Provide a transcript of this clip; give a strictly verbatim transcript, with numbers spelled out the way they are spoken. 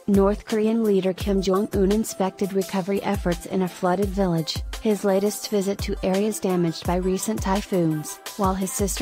North Korean leader Kim Jong Un inspected recovery efforts in a flooded village, his latest visit to areas damaged by recent typhoons, while his sister